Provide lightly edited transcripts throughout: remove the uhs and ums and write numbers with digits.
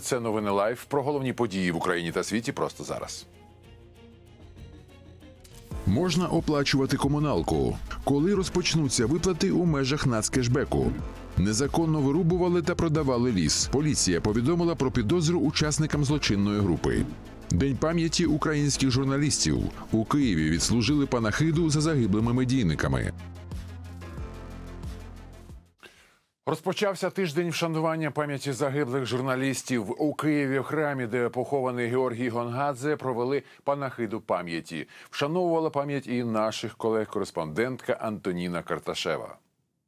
Це новини Лайв про головні події в Україні та світі просто зараз. Можна оплачувати комуналку. Коли розпочнуться виплати у межах нацкешбеку? Незаконно вирубували та продавали ліс. Поліція повідомила про підозру учасникам злочинної групи. День пам'яті українських журналістів. У Києві відслужили панахиду за загиблими медійниками. Розпочався тиждень вшанування пам'яті загиблих журналістів. У Києві в храмі, де похований Георгій Гонгадзе, провели панахиду пам'яті. Вшановувала пам'ять і наших колег-кореспондентка Антоніна Карташева.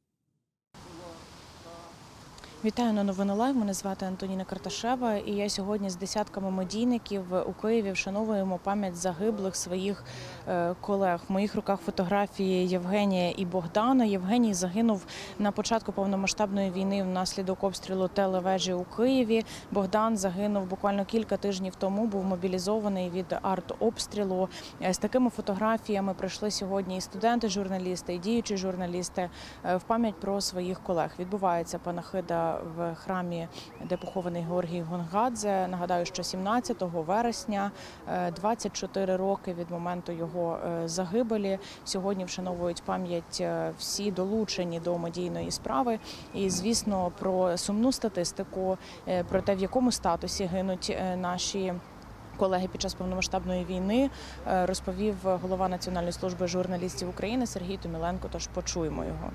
Вітаю на новини Лайв. Мене звати Антоніна Карташева, і я сьогодні з десятками медійників у Києві вшановуємо пам'ять загиблих своїх колег. В моїх руках фотографії Євгенія і Богдана. Євгеній загинув на початку повномасштабної війни внаслідок обстрілу телевежі у Києві. Богдан загинув буквально кілька тижнів тому, був мобілізований від артобстрілу. З такими фотографіями прийшли сьогодні і студенти-журналісти, і діючі журналісти в пам'ять про своїх колег. Відбувається панахида в храмі, де похований Георгій Гонгадзе. Нагадаю, що 17 вересня, 24 роки від моменту його загибелі. Сьогодні вшановують пам'ять всі долучені до медійної справи. І, звісно, про сумну статистику, про те, в якому статусі гинуть наші колеги під час повномасштабної війни, розповів голова Національної служби журналістів України Сергій Томіленко, тож почуємо його.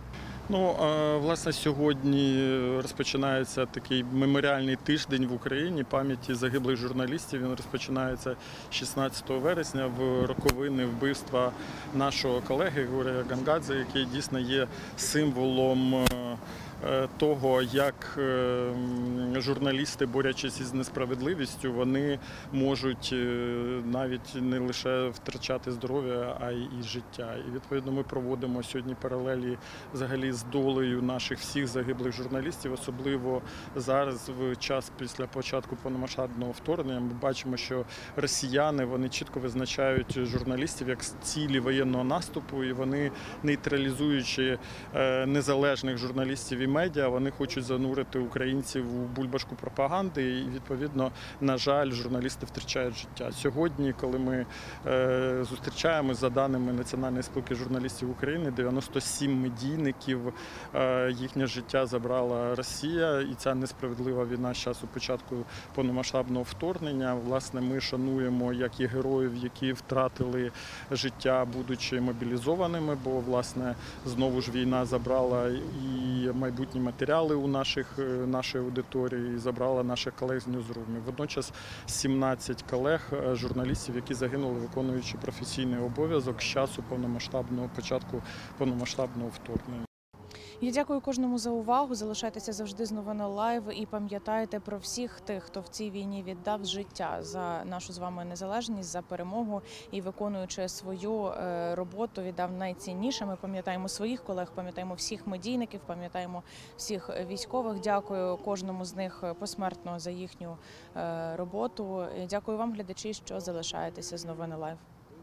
Власне, сьогодні розпочинається такий меморіальний тиждень в Україні пам'яті загиблих журналістів. Він розпочинається 16 вересня в роковини вбивства нашого колеги Георгія Гонгадзе, який дійсно є символом того, як журналісти, борючись із несправедливістю, вони можуть навіть не лише втрачати здоров'я, а й життя. І, відповідно, ми проводимо сьогодні паралелі взагалі з долею наших всіх загиблих журналістів, особливо зараз, в час після початку повномасштабного вторгнення. Ми бачимо, що росіяни, вони чітко визначають журналістів як цілі воєнного наступу, і вони, нейтралізуючи незалежних журналістів і медіа, вони хочуть занурити українців у бульбашку пропаганди і, відповідно, на жаль, журналісти втрачають життя. Сьогодні, коли ми зустрічаємося, за даними Національної спілки журналістів України, 97 медійників, їхнє життя забрала Росія, і ця несправедлива війна з часу початку повномасштабного вторгнення. Власне, ми шануємо як і героїв, які втратили життя, будучи мобілізованими, бо, власне, знову ж війна забрала і майбутні матеріали у нашої аудиторії, і забрала наших колег з ньюзрумів. Водночас 17 колег, журналістів, які загинули, виконуючи професійний обов'язок з часу початку повномасштабного вторгнення. Я дякую кожному за увагу. Залишайтеся завжди з новини Лайв і пам'ятайте про всіх тих, хто в цій війні віддав життя за нашу з вами незалежність, за перемогу і, виконуючи свою роботу, віддав найцінніше. Ми пам'ятаємо своїх колег, пам'ятаємо всіх медійників, пам'ятаємо всіх військових. Дякую кожному з них посмертно за їхню роботу. Дякую вам, глядачі, що залишаєтеся з новини Лайв.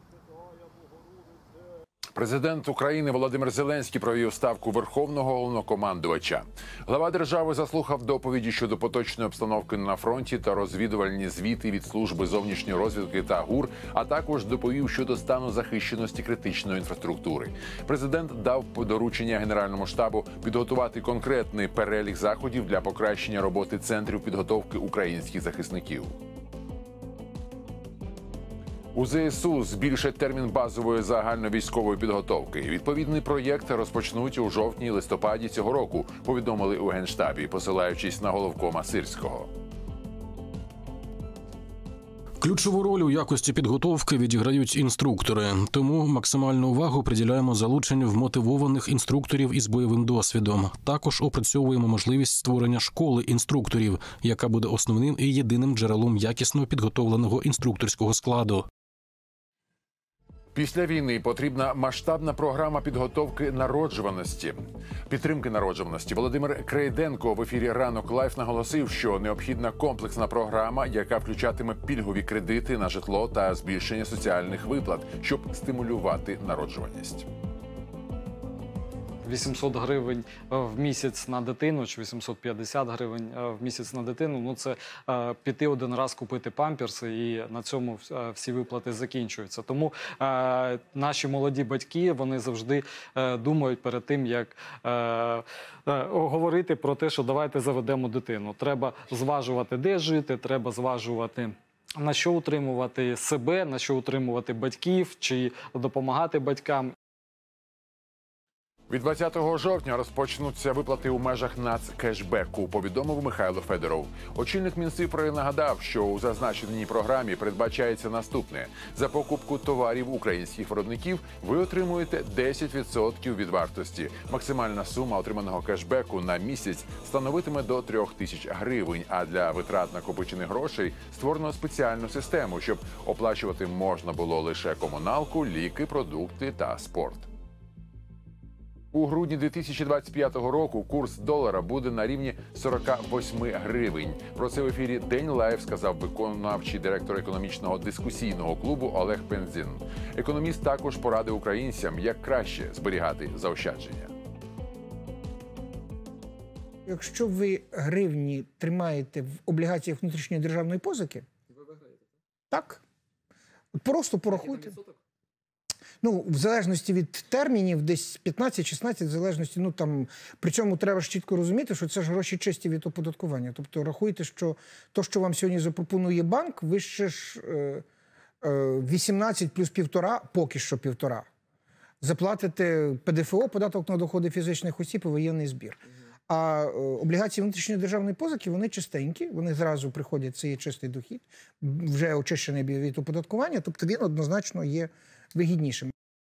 Президент України Володимир Зеленський провів ставку Верховного Головнокомандувача. Глава держави заслухав доповіді щодо поточної обстановки на фронті та розвідувальні звіти від Служби зовнішньої розвідки та ГУР, а також доповів щодо стану захищеності критичної інфраструктури. Президент дав доручення Генеральному штабу підготувати конкретний перелік заходів для покращення роботи центрів підготовки українських захисників. У ЗСУ збільшать термін базової загальновійськової підготовки. Відповідний проєкт розпочнуть у жовтні-листопаді цього року, повідомили у Генштабі, посилаючись на головкома Сирського. Ключову роль у якості підготовки відіграють інструктори. Тому максимальну увагу приділяємо залученню вмотивованих інструкторів із бойовим досвідом. Також опрацьовуємо можливість створення школи інструкторів, яка буде основним і єдиним джерелом якісно підготовленого інструкторського складу. Після війни потрібна масштабна програма підготовки народжуваності. Підтримки народжуваності. Володимир Крейденко в ефірі «Ранок Лайв» наголосив, що необхідна комплексна програма, яка включатиме пільгові кредити на житло та збільшення соціальних виплат, щоб стимулювати народжуваність. 800 гривень в місяць на дитину чи 850 гривень в місяць на дитину, ну це піти один раз купити памперси і на цьому всі виплати закінчуються. Тому наші молоді батьки, вони завжди думають перед тим, як говорити про те, що давайте заведемо дитину. Треба зважувати, де жити, треба зважувати, на що утримувати себе, на що утримувати батьків, чи допомагати батькам. Від 20 жовтня розпочнуться виплати у межах нацкешбеку, повідомив Михайло Федоров. Очільник Мінцифри нагадав, що у зазначеній програмі передбачається наступне. За покупку товарів українських виробників ви отримуєте 10% від вартості. Максимальна сума отриманого кешбеку на місяць становитиме до 3 тисяч гривень, а для витрат накопичених грошей створено спеціальну систему, щоб оплачувати можна було лише комуналку, ліки, продукти та спорт. У грудні 2025 року курс долара буде на рівні 48 гривень. Про це в ефірі «День Лайв» сказав виконавчий директор економічного дискусійного клубу Олег Пензін. Економіст також порадив українцям, як краще зберігати заощадження. Якщо ви гривні тримаєте в облігаціях внутрішньої державної позики, так, просто порахуйте. Ну, в залежності від термінів, десь 15-16, в залежності, ну там, причому треба ж чітко розуміти, що це ж гроші чисті від оподаткування. Тобто рахуйте, що то, що вам сьогодні запропонує банк, ви ще ж 18 плюс 1,5, поки що 1,5, заплатите ПДФО, податок на доходи фізичних осіб і воєнний збір. А облігації внутрішньої державної позики, вони чистенькі, вони зразу приходять, це є чистий дохід, вже очищений від оподаткування, тобто він однозначно є вигіднішим.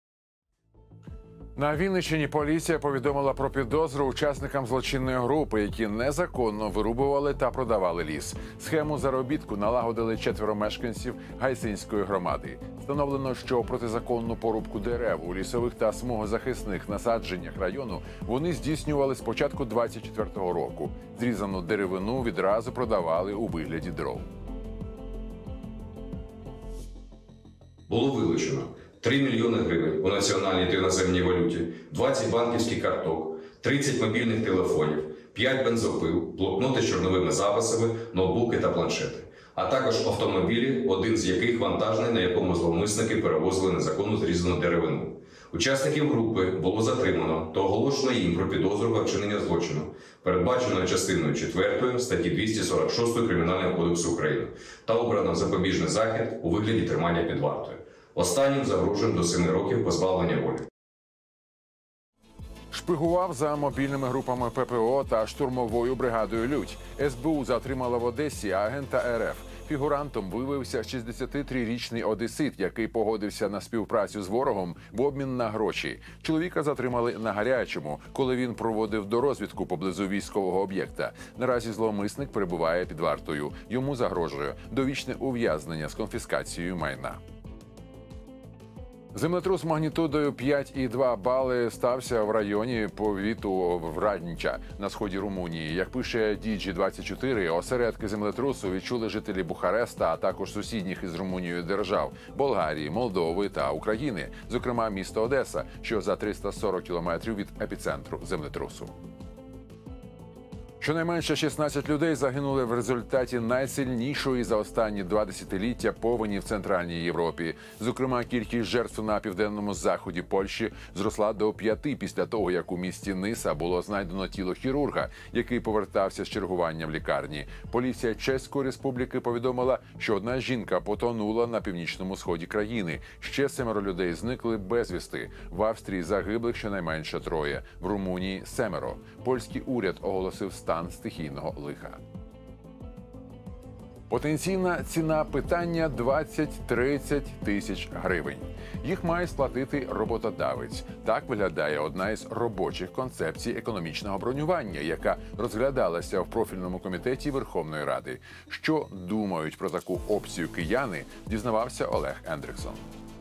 На Вінниччині поліція повідомила про підозру учасникам злочинної групи, які незаконно вирубували та продавали ліс. Схему заробітку налагодили 4 мешканців Гайсинської громади. Встановлено, що протизаконну порубку дерев у лісових та смугозахисних насадженнях району вони здійснювали з початку 24-го року. Зрізану деревину відразу продавали у вигляді дров. Було вилучено 3 мільйони гривень у національній та іноземній валюті, 20 банківських карток, 30 мобільних телефонів, 5 бензопил, блокноти з чорновими записами, ноутбуки та планшети. А також автомобілі, один з яких вантажний, на якому зловмисники перевозили незаконно зрізану деревину. Учасників групи було затримано та оголошено їм про підозру в вчинення злочину, передбаченого частиною 4 статті 246 Кримінального кодексу України, та обрано запобіжний захід у вигляді тримання під вартою. Останнім загрожує до 7 років позбавлення волі. Шпигував за мобільними групами ППО та штурмовою бригадою «Людь». СБУ затримала в Одесі агента РФ. Фігурантом виявився 63-річний одесит, який погодився на співпрацю з ворогом в обмін на гроші. Чоловіка затримали на гарячому, коли він проводив дорозвідку поблизу військового об'єкта. Наразі зловмисник перебуває під вартою. Йому загрожує довічне ув'язнення з конфіскацією майна. Землетрус магнітудою 5,2 бали стався в районі повіту Врадніча на сході Румунії. Як пише Діджі24, осередки землетрусу відчули жителі Бухареста, а також сусідніх із Румунією держав – Болгарії, Молдови та України, зокрема місто Одеса, що за 340 кілометрів від епіцентру землетрусу. Щонайменше 16 людей загинули в результаті найсильнішої за останні 2 десятиліття повені в Центральній Європі. Зокрема, кількість жертв на південному заході Польщі зросла до 5 після того, як у місті Ниса було знайдено тіло хірурга, який повертався з чергування в лікарні. Поліція Чеської Республіки повідомила, що одна жінка потонула на північному сході країни. Ще 7 людей зникли безвісти. В Австрії загиблих щонайменше 3, в Румунії – 7. Польський уряд оголосив стан стихійного лиха. Потенційна ціна питання – 20-30 тисяч гривень. Їх має сплатити роботодавець. Так виглядає одна із робочих концепцій економічного бронювання, яка розглядалася в профільному комітеті Верховної Ради. Що думають про таку опцію кияни, дізнавався Олег Ендриксон.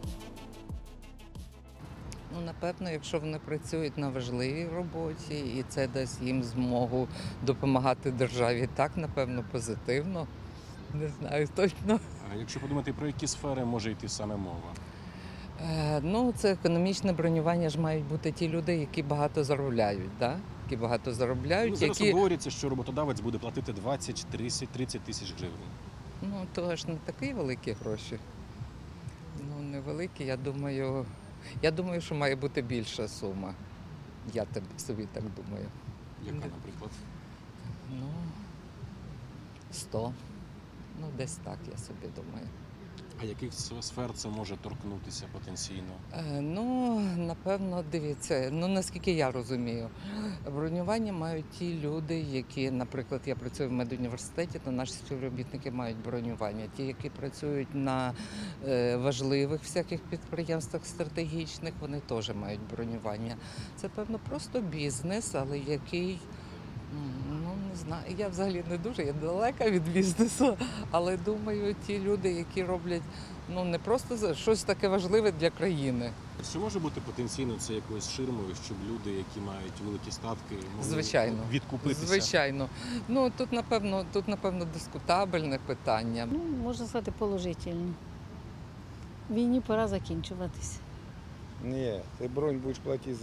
Ну, напевно, якщо вони працюють на важливій роботі і це дасть їм змогу допомагати державі, так, напевно, позитивно. Не знаю точно. А якщо подумати, про які сфери може йти саме мова? Ну, це економічне бронювання ж мають бути ті люди, які багато заробляють, да? Які багато заробляють, Зараз які... говориться, що роботодавець буде платити 20, 30 тисяч гривень. Ну, то ж не такі великі гроші. Ну, невеликі, я думаю, що має бути більша сума. Я собі так думаю. Яка, наприклад? Ну, 100. Ну, десь так, я собі думаю. А яких сфер це може торкнутися потенційно? Ну, напевно, дивіться, ну наскільки я розумію, бронювання мають ті люди, які, наприклад, я працюю в медуніверситеті, то наші співробітники мають бронювання. Ті, які працюють на важливих всяких підприємствах стратегічних, вони теж мають бронювання. Це, певно, просто бізнес, але який, ну, не знаю, я взагалі не дуже, я далека від бізнесу, але думаю, ті люди, які роблять, ну, не просто щось таке важливе для країни. Чи може бути потенційно це якоюсь ширмою, щоб люди, які мають великі статки, могли Звичайно. відкупитися? Звичайно. Ну, тут, напевно, дискутабельне питання. Ну, можна сказати, положительно. Війні пора закінчуватися. Нет, ты бронь будешь платить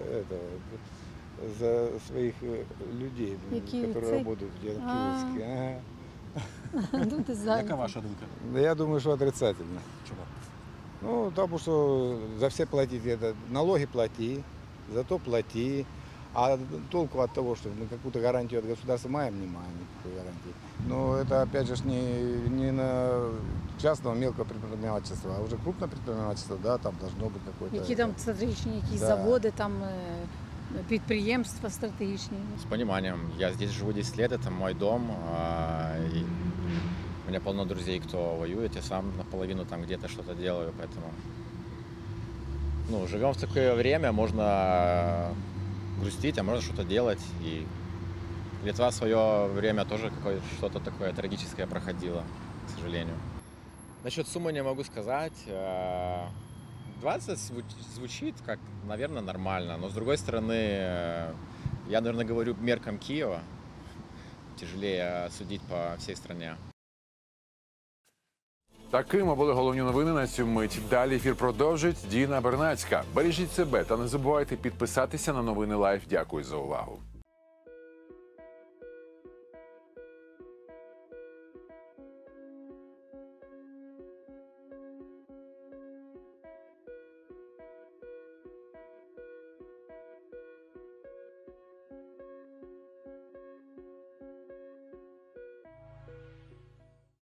за своих людей, Які которые це? работают в Киевске. Ага. Ну, не знаю. Яка ваша думка? Да я думаю, что отрицательно. Чому? Ну, потому что за все платить, это налоги плати, зато плати. А толку от того, что мы какую-то гарантию от государства маем, не маем никакой гарантии. Но это, опять же, не на частного мелкого предпринимательства, а уже крупное предпринимательство, да, там должно быть какое-то... Які там стратегічні якісь Да. заводи, там підприємства стратегічні. С пониманием. Я здесь живу 10 лет, это мой дом. И у меня полно друзей, кто воюет. Я сам наполовину там где-то что-то делаю, поэтому... Ну, живем в такое время, можно грустить, а можно что-то делать. И Литва в свое время тоже что-то такое трагическое проходила, к сожалению. Насчет суммы не могу сказать. 20 звучит как, наверное, нормально. Но, с другой стороны, я, наверное, говорю меркам Киева. Тяжелее судить по всей стране. Такими були головні новини на цю мить. Далі ефір продовжить Діна Бернацька. Бережіть себе та не забувайте підписатися на новини Лайф. Дякую за увагу.